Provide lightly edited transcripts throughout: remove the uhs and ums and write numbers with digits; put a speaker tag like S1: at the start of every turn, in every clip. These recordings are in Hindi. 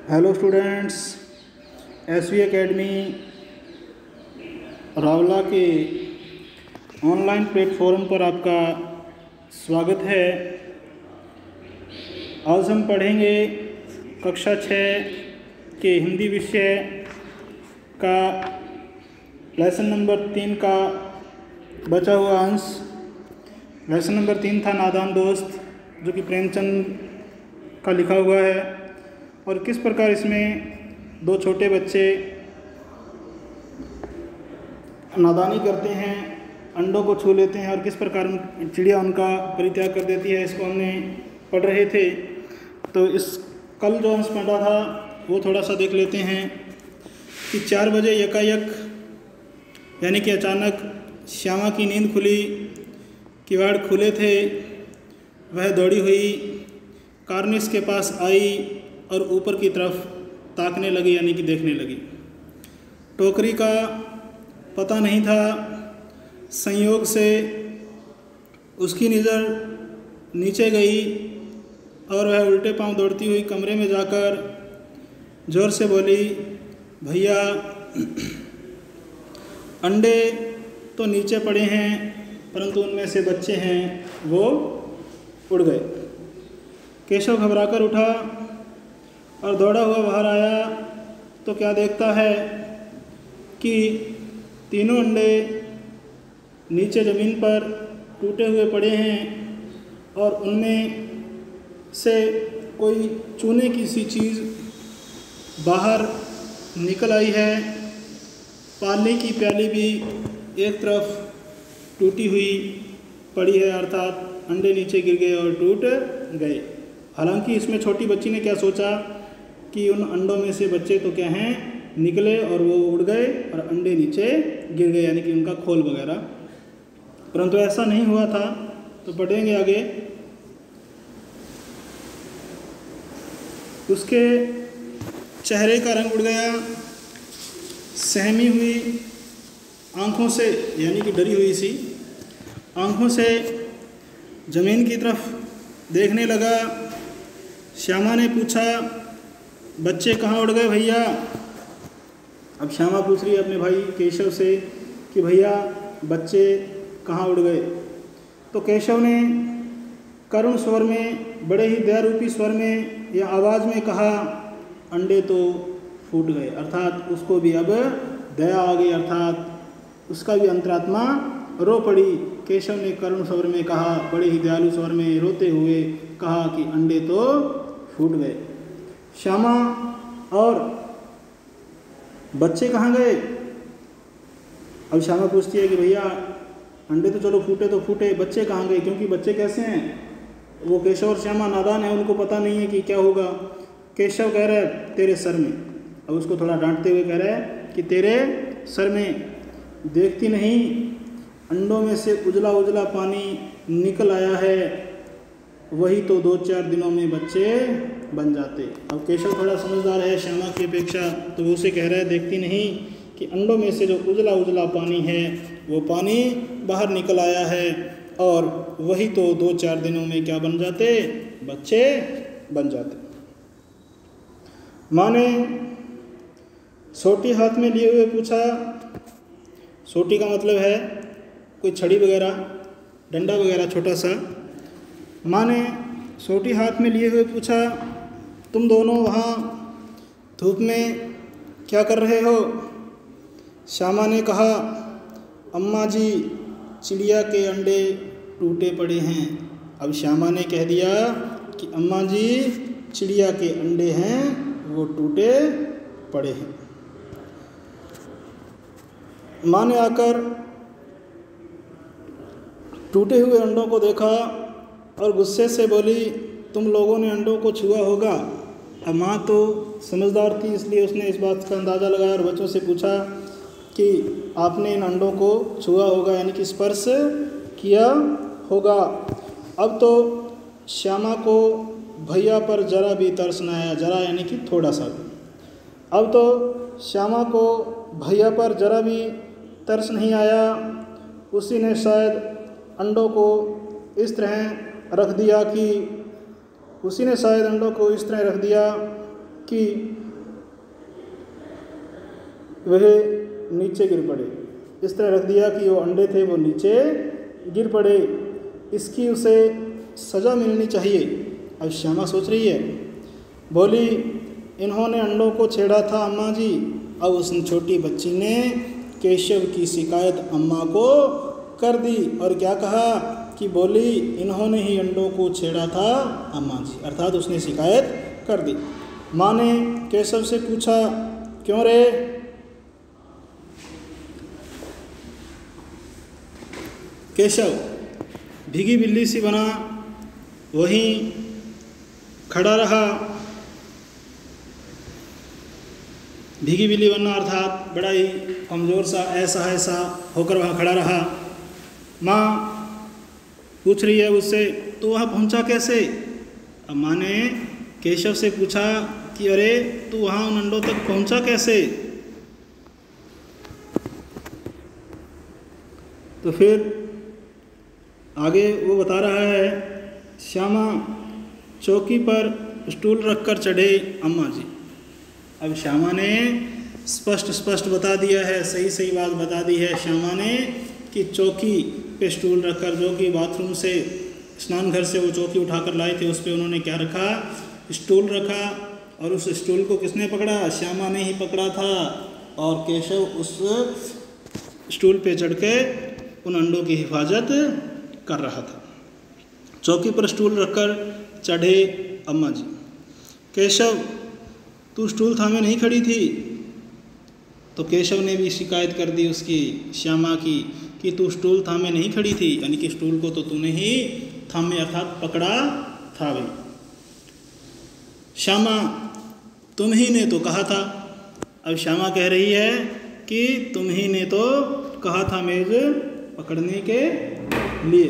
S1: Hello students, SV academy Rawla के ऑनलाइन प्लेटफॉर्म पर आपका स्वागत है। आज हम पढ़ेंगे कक्षा 6 के हिंदी विषय का लेसन नंबर 3 का बचा हुआ अंश। लेसन नंबर 3 था नादान दोस्त, जो कि प्रेमचंद का लिखा हुआ है, और किस प्रकार इसमें दो छोटे बच्चे नादानी करते हैं, अंडों को छू लेते हैं और किस प्रकार चिड़िया उनका परित्याग कर देती है, इसको हमने पढ़ रहे थे। तो इस कल जो अंश पढ़ा था वो थोड़ा सा देख लेते हैं कि 4 बजे यकायक यानी कि अचानक श्यामा की नींद खुली, किवाड़ खुले थे, वह दौड़ी हुई कार्निस के पास आई और ऊपर की तरफ ताकने लगी यानी कि देखने लगी। टोकरी का पता नहीं था, संयोग से उसकी नज़र नीचे गई और वह उल्टे पांव दौड़ती हुई कमरे में जाकर ज़ोर से बोली, भैया अंडे तो नीचे पड़े हैं, परंतु उनमें से बच्चे हैं वो उड़ गए। केशव घबराकर उठा और दौड़ा हुआ बाहर आया तो क्या देखता है कि तीनों अंडे नीचे ज़मीन पर टूटे हुए पड़े हैं और उनमें से कोई चूने की सी चीज़ बाहर निकल आई है। पानी की प्याली भी एक तरफ टूटी हुई पड़ी है, अर्थात अंडे नीचे गिर गए और टूट गए। हालांकि इसमें छोटी बच्ची ने क्या सोचा कि उन अंडों में से बच्चे तो क्या हैं निकले और वो उड़ गए और अंडे नीचे गिर गए, यानी कि उनका खोल वगैरह, परंतु ऐसा नहीं हुआ था। तो पढ़ेंगे आगे। उसके चेहरे का रंग उड़ गया, सहमी हुई आंखों से यानी कि डरी हुई सी आंखों से ज़मीन की तरफ देखने लगा। श्यामा ने पूछा, बच्चे कहाँ उड़ गए भैया? अब श्यामा पूछ रही है अपने भाई केशव से कि भैया बच्चे कहाँ उड़ गए? तो केशव ने करुण स्वर में, बड़े ही दयारूपी स्वर में या आवाज़ में कहा, अंडे तो फूट गए। अर्थात उसको भी अब दया आ गई, अर्थात उसका भी अंतरात्मा रो पड़ी। केशव ने करुण स्वर में कहा, बड़े ही दयालु स्वर में रोते हुए कहा कि अंडे तो फूट गए। श्यामा और बच्चे कहाँ गए? अब श्यामा पूछती है कि भैया अंडे तो चलो फूटे तो फूटे, बच्चे कहाँ गए? क्योंकि बच्चे कैसे हैं, वो केशव और श्यामा नादान है, उनको पता नहीं है कि क्या होगा। केशव कह रहा है तेरे सर में, अब उसको थोड़ा डांटते हुए कह रहा है कि तेरे सर में, देखती नहीं अंडों में से उजला उजला पानी निकल आया है, वही तो 2-4 दिनों में बच्चे बन जाते। अब केशव थोड़ा समझदार है श्यामा की अपेक्षा, तो वो उसे कह रहा है देखती नहीं कि अंडों में से जो उजला उजला पानी है वो पानी बाहर निकल आया है और वही तो 2-4 दिनों में क्या बन जाते, बच्चे बन जाते। माँ ने सोटी हाथ में लिए हुए पूछा, सोटी का मतलब है कोई छड़ी वगैरह, डंडा वगैरह छोटा सा। माँ ने सोटी हाथ में लिए हुए पूछा, तुम दोनों वहाँ धूप में क्या कर रहे हो? श्यामा ने कहा, अम्मा जी चिड़िया के अंडे टूटे पड़े हैं। अब श्यामा ने कह दिया कि अम्मा जी चिड़िया के अंडे हैं वो टूटे पड़े हैं। माँ ने आकर टूटे हुए अंडों को देखा और गुस्से से बोली, तुम लोगों ने अंडों को छुआ होगा। अब माँ तो समझदार थी, इसलिए उसने इस बात का अंदाज़ा लगाया और बच्चों से पूछा कि आपने इन अंडों को छुआ होगा, यानी कि स्पर्श किया होगा। अब तो श्यामा को भैया पर जरा भी तरस न आया, जरा यानी कि थोड़ा सा भी। अब तो श्यामा को भैया पर जरा भी तरस नहीं आया। उसी ने शायद अंडों को इस तरह रख दिया कि वह नीचे गिर पड़े। इस तरह रख दिया कि वो अंडे थे वो नीचे गिर पड़े। इसकी उसे सज़ा मिलनी चाहिए। अब श्यामा सोच रही है, बोली इन्होंने अंडों को छेड़ा था अम्मा जी। अब उस छोटी बच्ची ने केशव की शिकायत अम्मा को कर दी और क्या कहा कि बोली इन्होंने ही अंडों को छेड़ा था अम्मा जी, अर्थात उसने शिकायत कर दी। माँ ने केशव से पूछा, क्यों रे? केशव भीगी बिल्ली सी बना वहीं खड़ा रहा। भीगी बिल्ली बनना अर्थात बड़ा ही कमज़ोर सा ऐसा होकर वहाँ खड़ा रहा। माँ पूछ रही है उससे, तू वहाँ पहुँचा कैसे? अब माँ ने केशव से पूछा कि अरे तू वहाँ उन अंडों तक पहुँचा कैसे? तो फिर आगे वो बता रहा है, श्यामा चौकी पर स्टूल रखकर चढ़े अम्मा जी। अब श्यामा ने स्पष्ट बता दिया है, सही बात बता दी है श्यामा ने कि चौकी पे स्टूल रखकर, जो कि बाथरूम से स्नान घर से वो चौकी उठाकर लाए थे, उस पे उन्होंने क्या रखा? स्टूल रखा। और उस स्टूल को किसने पकड़ा? श्यामा ने ही पकड़ा था। और केशव उस स्टूल पे चढ़ के उन अंडों की हिफाजत कर रहा था। चौकी पर स्टूल रखकर चढ़े अम्मा जी। केशव तू स्टूल थामे नहीं खड़ी थी? तो केशव ने भी शिकायत कर दी उसकी, श्यामा की, कि तू स्टूल थामे नहीं खड़ी थी, यानी कि स्टूल को तो तूने ही थामे अर्थात पकड़ा था भाई। श्यामा तुम ही ने तो कहा था। अब श्यामा कह रही है कि तुम ही ने तो कहा था मेज पकड़ने के लिए।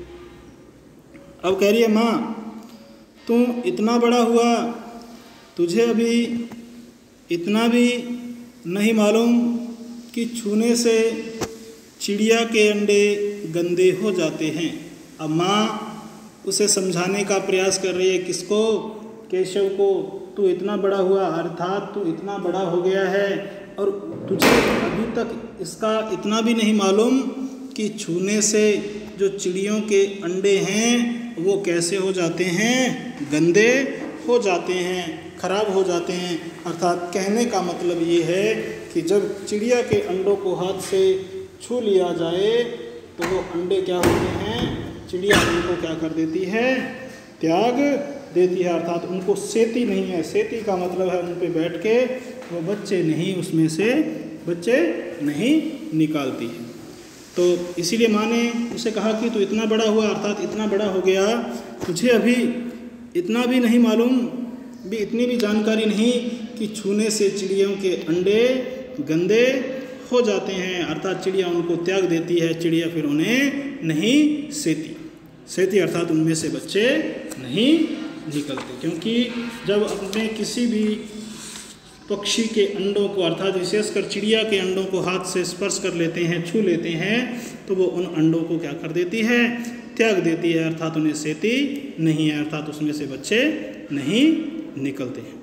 S1: अब कह रही है, माँ तू इतना बड़ा हुआ, तुझे अभी इतना भी नहीं मालूम कि छूने से चिड़िया के अंडे गंदे हो जाते हैं। अब माँ उसे समझाने का प्रयास कर रही है, किसको? केशव को। तू इतना बड़ा हुआ अर्थात तू इतना बड़ा हो गया है और तुझे अभी तक इसका इतना भी नहीं मालूम कि छूने से जो चिड़ियों के अंडे हैं वो कैसे हो जाते हैं? गंदे हो जाते हैं, खराब हो जाते हैं। अर्थात कहने का मतलब ये है कि जब चिड़िया के अंडों को हाथ से छू लिया जाए तो वो अंडे क्या होते हैं? चिड़िया उनको क्या कर देती है? त्याग देती है, अर्थात उनको सेती नहीं है। सेती का मतलब है उन पे बैठ के वो बच्चे नहीं, उसमें से बच्चे नहीं निकालती है। तो इसीलिए माँ ने उसे कहा कि तू इतना बड़ा हुआ अर्थात इतना बड़ा हो गया, तुझे अभी इतना भी नहीं मालूम, भी इतनी भी जानकारी नहीं कि छूने से चिड़ियों के अंडे गंदे हो जाते हैं, अर्थात चिड़िया उनको त्याग देती है, चिड़िया फिर उन्हें नहीं सेती अर्थात उनमें से बच्चे नहीं निकलते। क्योंकि जब अपने किसी भी पक्षी के अंडों को अर्थात विशेषकर चिड़िया के अंडों को हाथ से स्पर्श कर लेते हैं, छू लेते हैं, तो वो उन अंडों को क्या कर देती है? त्याग देती है, अर्थात उन्हें सेती नहीं है, अर्थात उसमें से बच्चे नहीं निकलते हैं।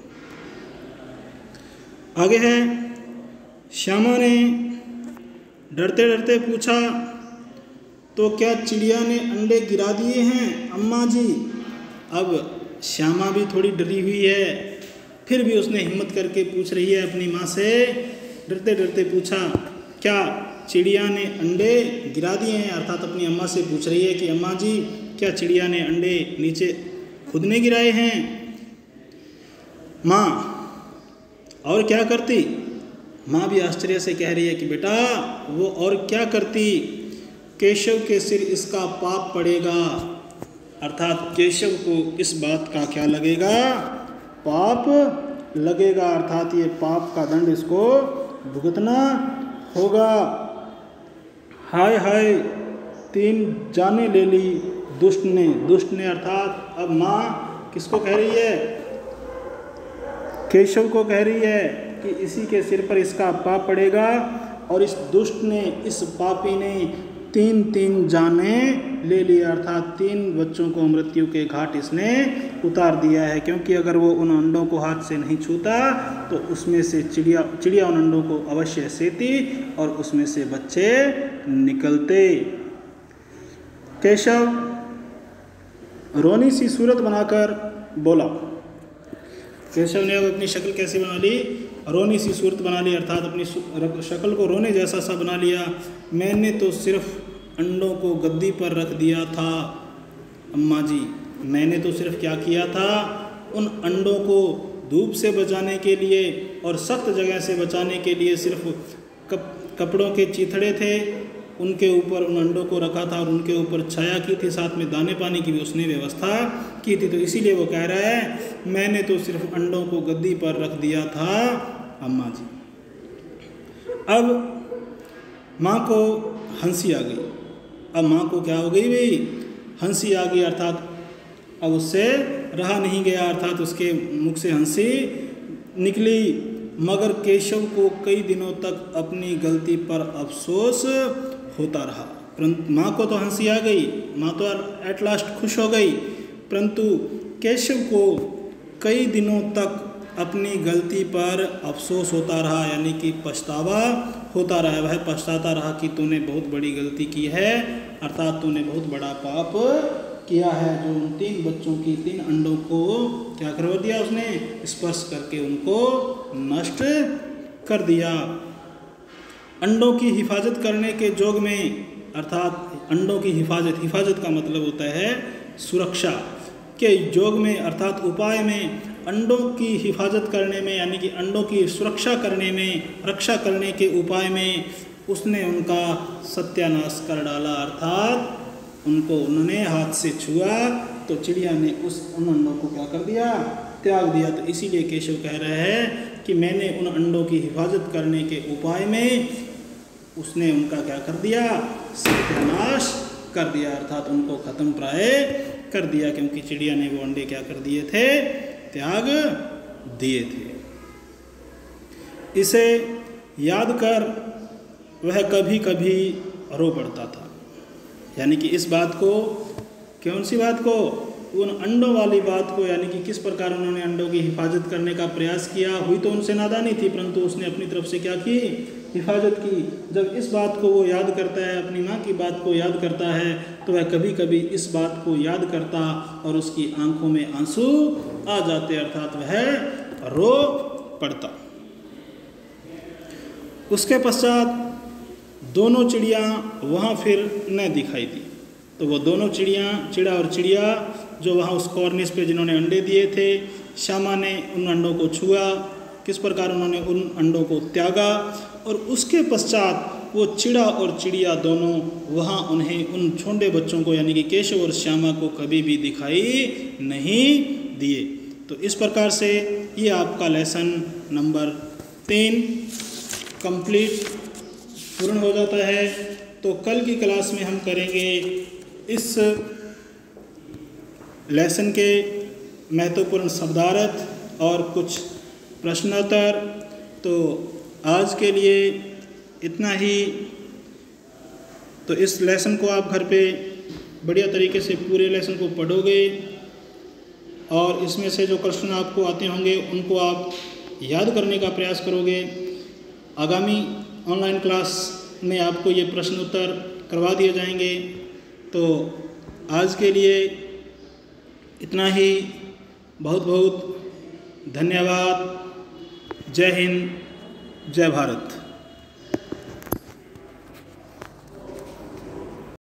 S1: आगे है, श्यामा ने डरते डरते पूछा, तो क्या चिड़िया ने अंडे गिरा दिए हैं अम्मा जी? अब श्यामा भी थोड़ी डरी हुई है, फिर भी उसने हिम्मत करके पूछ रही है अपनी माँ से, डरते डरते पूछा, क्या चिड़िया ने अंडे गिरा दिए हैं? अर्थात अपनी अम्मा से पूछ रही है कि अम्मा जी क्या चिड़िया ने अंडे नीचे खुद ने गिराए हैं? माँ और क्या करती? माँ भी आश्चर्य से कह रही है कि बेटा वो और क्या करती, केशव के सिर इसका पाप पड़ेगा, अर्थात केशव को इस बात का क्या लगेगा? पाप लगेगा, अर्थात ये पाप का दंड इसको भुगतना होगा। हाय हाय 3 जाने ले ली दुष्ट ने अर्थात अब माँ किसको कह रही है? केशव को कह रही है कि इसी के सिर पर इसका पाप पड़ेगा, और इस दुष्ट ने, इस पापी ने 3 जाने ले लिए, अर्थात 3 बच्चों को मृत्यु के घाट इसने उतार दिया है, क्योंकि अगर वो उन अंडों को हाथ से नहीं छूता तो उसमें से चिड़िया उन अंडों को अवश्य सेती और उसमें से बच्चे निकलते। केशव रोनी सी सूरत बनाकर बोला। केशव ने अब अपनी शक्ल कैसी बना ली? रोनी सी सूरत बना ली, अर्थात अपनी शक्ल को रोने जैसा सा बना लिया। मैंने तो सिर्फ अंडों को गद्दी पर रख दिया था अम्मा जी, मैंने तो सिर्फ क्या किया था, उन अंडों को धूप से बचाने के लिए और सख्त जगह से बचाने के लिए सिर्फ कपड़ों के चीथड़े थे, उनके ऊपर उन अंडों को रखा था और उनके ऊपर छाया की थी, साथ में दाने पानी की भी उसने व्यवस्था की थी। तो इसीलिए वो कह रहा है मैंने तो सिर्फ अंडों को गद्दी पर रख दिया था अम्मा जी। अब माँ को हंसी आ गई। अब माँ को क्या हो गई भाई? हंसी आ गई, अर्थात अब उससे रहा नहीं गया, अर्थात उसके मुख से हंसी निकली। मगर केशव को कई दिनों तक अपनी गलती पर अफसोस होता रहा। परंतु माँ को तो हंसी आ गई, माँ तो एट लास्ट खुश हो गई, परंतु केशव को कई दिनों तक अपनी गलती पर अफसोस होता रहा, यानी कि पछतावा होता रहा। वह पछताता रहा कि तूने बहुत बड़ी गलती की है, अर्थात तूने बहुत बड़ा पाप किया है, जो उन 3 बच्चों की 3 अंडों को क्या करवा दिया उसने, स्पर्श करके उनको नष्ट कर दिया। अंडों की हिफाजत करने के जोग में, अर्थात अंडों की हिफाजत का मतलब होता है सुरक्षा के जोग में, अर्थात उपाय में, अंडों की हिफाजत करने में, यानी कि अंडों की सुरक्षा करने में, रक्षा करने के उपाय में उसने उनका सत्यानाश कर डाला, अर्थात उनको उन्होंने हाथ से छुआ तो चिड़िया ने उन अंडों को क्या कर दिया, त्याग दिया। तो इसीलिए केशव कह रहे हैं कि मैंने उन अंडों की हिफाजत करने के उपाय में उसने उनका क्या कर दिया, सत्यानाश कर दिया, अर्थात उनको खत्म प्राय कर दिया, क्योंकि चिड़िया ने वो अंडे क्या कर दिए थे, त्याग दिए थे। इसे याद कर वह कभी कभी रो पड़ता था, यानी कि इस बात को, कौन सी बात को, उन अंडों वाली बात को, यानी कि किस प्रकार उन्होंने अंडों की हिफाजत करने का प्रयास किया। हुई तो उनसे नादानी थी, परंतु उसने अपनी तरफ से क्या की, हिफाजत की। जब इस बात को वो याद करता है, अपनी माँ की बात को याद करता है, तो वह कभी कभी इस बात को याद करता और उसकी आंखों में आंसू आ जाते, अर्थात वह रो पड़ता। उसके पश्चात दोनों चिड़िया वहाँ फिर न दिखाई दी। तो वो दोनों चिड़ा और चिड़िया जो वहाँ उस कॉर्निस पे जिन्होंने अंडे दिए थे, श्यामा ने उन अंडों को छुआ, किस प्रकार उन्होंने उन अंडों को त्यागा, और उसके पश्चात वो चिड़ा और चिड़िया दोनों वहाँ उन्हें उन छोटे बच्चों को, यानी कि केशव और श्यामा को कभी भी दिखाई नहीं दिए। तो इस प्रकार से ये आपका लेसन नंबर 3 कंप्लीट पूर्ण हो जाता है। तो कल की क्लास में हम करेंगे इस लेसन के महत्वपूर्ण शब्दार्थ और कुछ प्रश्नोत्तर। तो आज के लिए इतना ही। तो इस लेसन को आप घर पे बढ़िया तरीके से पूरे लेसन को पढ़ोगे और इसमें से जो क्वेश्चन आपको आते होंगे उनको आप याद करने का प्रयास करोगे। आगामी ऑनलाइन क्लास में आपको ये प्रश्न उत्तर करवा दिए जाएंगे। तो आज के लिए इतना ही। बहुत बहुत धन्यवाद। जय हिंद, जय भारत।